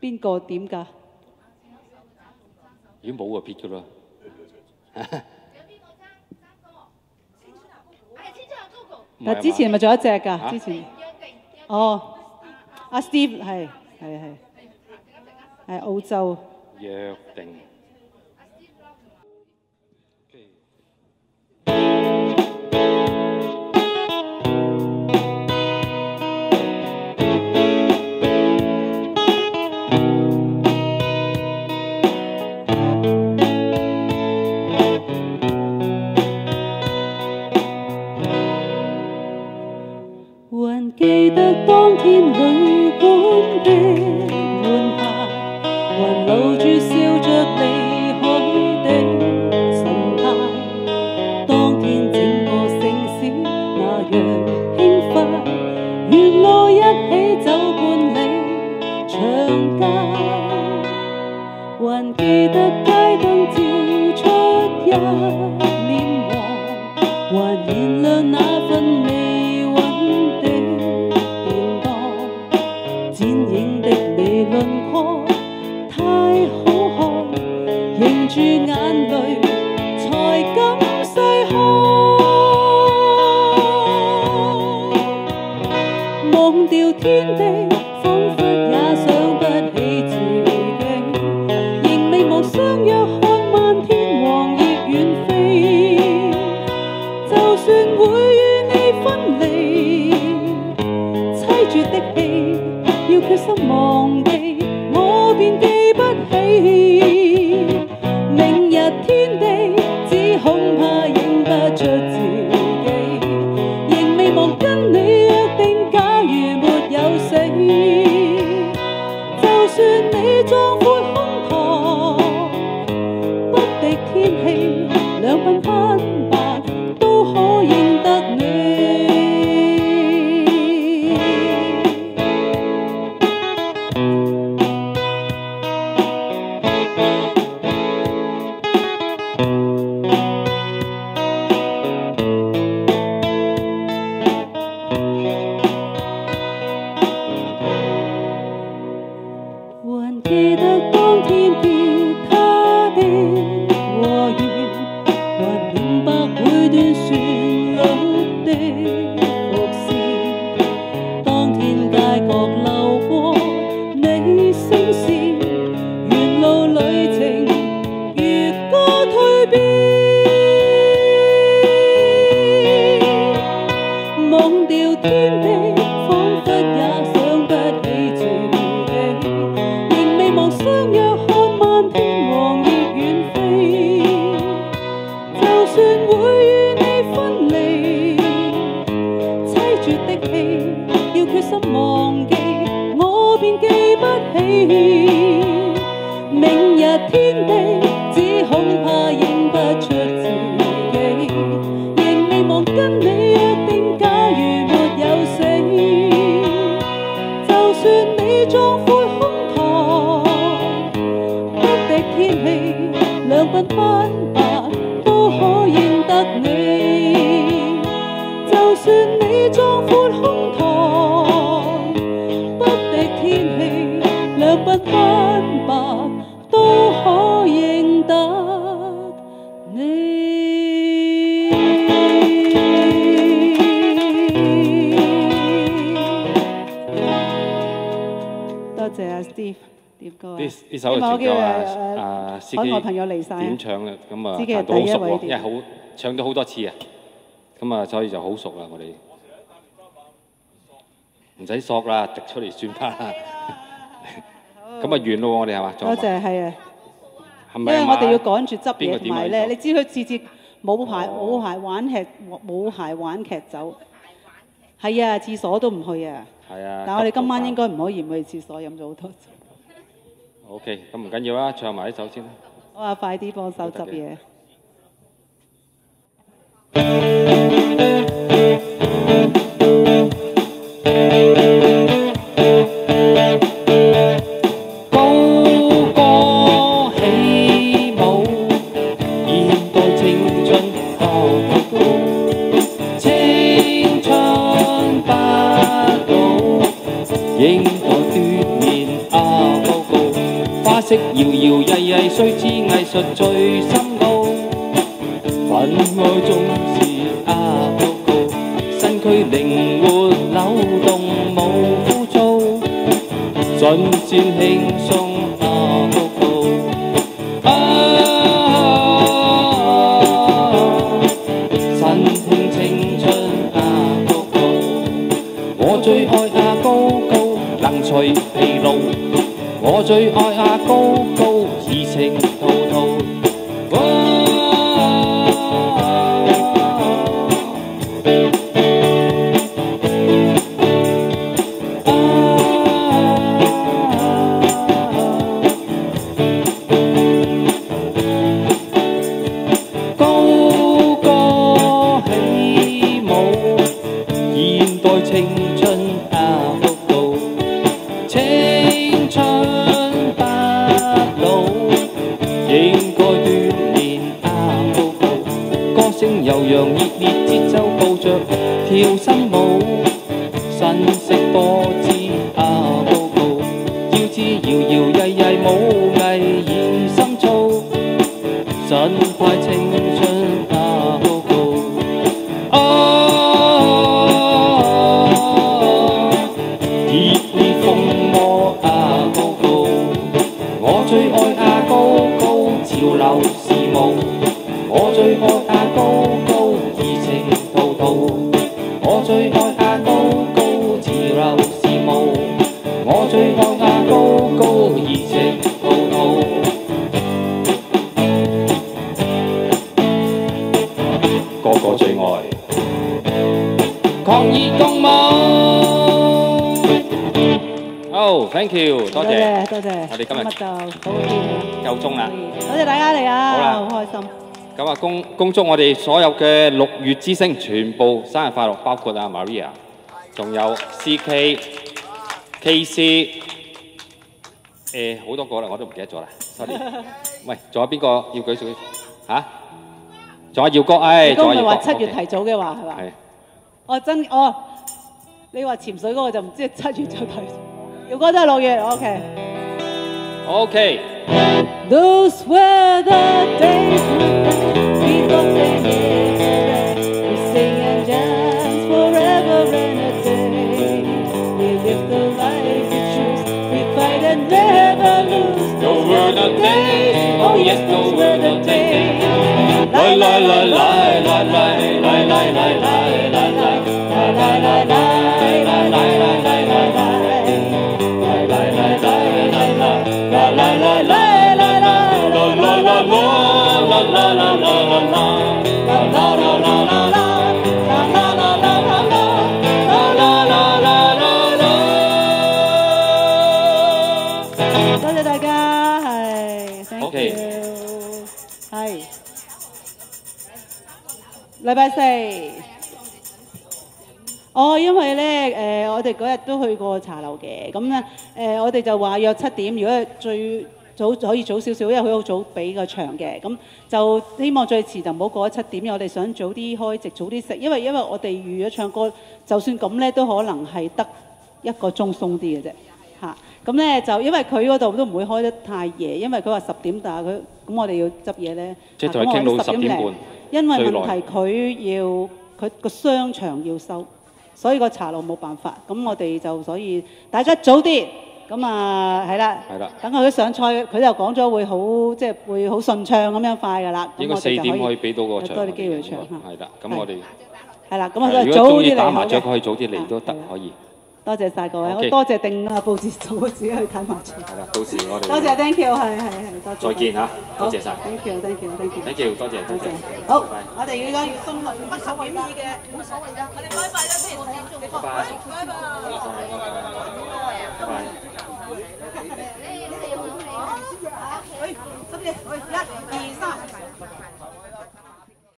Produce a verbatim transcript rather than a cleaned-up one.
邊個點㗎？ 已經冇個撇㗎啦。 但之前係咪仲有一隻㗎？之前哦，阿 Steve 係係係係澳洲。 約定。 還記得當天旅館的門牌，還留住笑着離開的神態。當天整個城市那樣輕快，沿路一起走半里長街。還記得街燈照出一臉黃，還燃亮那份味。輪廓太好看，凝住眼淚才敢細看，忘掉天地，彷彿也想不起自己，仍未忘相約看漫天黃葉遠飛，就算會與你分離，凄絕的戲要決心忘記。便記不起，明日天地，只恐怕認不出自己。仍未忘跟你約定，假如沒有死，就算你壯闊胸膛，不敵天氣，兩鬢斑白都可認得你。記得當天結他的和弦，還明白每段旋律的伏線。當天街角流過你聲線，沿路旅程如歌蛻變，忘掉天地，彷彿也想不起自己。相約看漫天黃葉遠飛，就算會與你分離，凄絕的戲要決心忘記，我便記不起。明日天地，只恐怕認不出自己，仍未忘跟你約定，假如沒有死，就算你壯闊天氣兩鬢斑白都可認得你，就算你壯闊胸膛，不敵天氣兩鬢斑白都可認得你。多謝阿 Steve。呢呢首嘅調教啊，啊司機點唱嘅，咁啊彈到好熟喎，因為好唱咗好多次啊，咁啊所以就好熟啦，我哋唔使索啦，滴出嚟算啦。咁啊完咯喎，我哋係嘛？ 多謝係啊， 係咪？ 因為我哋要趕住執嘢，同埋咧，你知佢次次冇牌冇牌玩劇冇牌玩劇走，係啊，廁所都唔去啊。 係啊。 但係我哋今晚應該唔可以唔去廁所，飲咗好多酒。 OK， 咁唔緊要啦，唱埋呢首先啦。 我話快啲幫手執嘢。 高歌起舞，現代青春高高，青春不老，應該鍛鍊啊高高。 色搖搖曳曳，雖知藝術最深奧。分愛縱是阿高高，身軀靈活扭動無枯燥，盡善輕鬆阿高高。啊，身輕青春阿高高，我最愛阿高高，能除疲勞。我最愛阿高高，熱情滔滔。高歌起舞，現代青春阿高高，青春不老，應該鍛鍊阿高高。歌聲悠揚熱烈，節奏步着跳新舞，身色多姿阿高高，腰肢搖搖曳曳舞藝而深造，神派青春阿高高。熱烈風魔阿高高，我最愛阿高高，潮流事務。我最愛阿高高，熱情滔滔。我最愛阿高高，潮流事務。我最愛阿高高，熱情滔滔。個個最愛，狂熱共舞。好 ，thank you， 多謝， 多謝， 我哋今日就好天氣， 夠鐘啦， 多謝大家嚟啊， 好啦， 好開心。 咁啊，恭恭祝我哋所有嘅六月之星全部生日快樂，包括阿 Maria， 仲有 C K、K C， 誒好多個啦，我都唔記得咗啦 ，sorry。喂，仲有邊個要舉手？嚇？仲有耀哥，誒，仲有耀哥。 話七月提早嘅話係嘛？係。哦真哦，你話潛水嗰個就唔知七月就提早。耀哥都係六月 ，OK。 OK。 Those were the days we thought they yesterday. We sing and dance forever and a day. We live the life we choose. We fight and never lose. Those were the days. Oh yes, those were the days. La la la la la la la la la la la la la la la la la la la la. La la la la la la la la la la la la la la la la。 多謝大家，係 ，thank you， 係禮拜四。哦，因為咧，誒、呃，我哋嗰日都去過茶樓嘅，咁咧，誒，我哋就話約七點，如果最早可以早少少，因為佢好早俾個場嘅，咁就希望最遲就唔好過咗七點，因為我哋想早啲開席，早啲食，因為因為我哋預咗唱歌，就算咁咧，都可能係得一個鐘鬆啲嘅啫，嚇，咁咧就因為佢嗰度都唔會開得太夜，因為佢話十點，但係佢咁我哋要執嘢咧， 即係同佢傾到十點半， 因為問題佢要佢個商場要收。所以個茶樓冇辦法，咁我哋就所以大家早啲，咁啊係啦，係啦，等佢上菜，佢就講咗會好即係會好順暢咁樣快㗎啦。應該四點可以俾到個場，多啲機會唱嚇。係啦，咁我哋係啦，咁我哋早啲嚟。如果中意打麻雀，可以早啲嚟都得，可以。多謝曬各位，我多謝定啊報紙組自己去睇麻雀。係啦，到時我哋多謝 thank you， 係係係，多謝。再見嚇，多謝曬。thank you thank you thank you thank you， 多謝多謝。好，我哋而家要送落不手為意嘅，冇所謂㗎，我哋拜拜啦先。拜拜。拜拜。拜拜。哎，十隻，一、二、三。